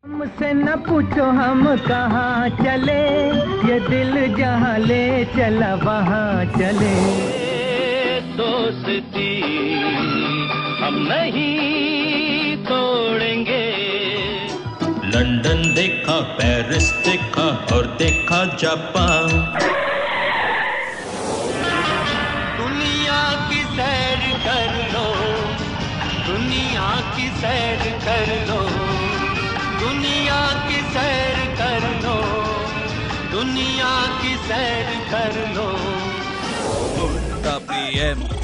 हमसे न पूछो हम कहाँ चले, ये दिल जहाँ ले चला वहाँ चले। दोस्ती हम नहीं तोड़ेंगे। लंदन देखा, पेरिस देखा और देखा जापान। दुनिया की सैर कर लो, दुनिया की सैर कर लो, दुनिया की सैर कर लो, दुनिया की सैर कर लो। PM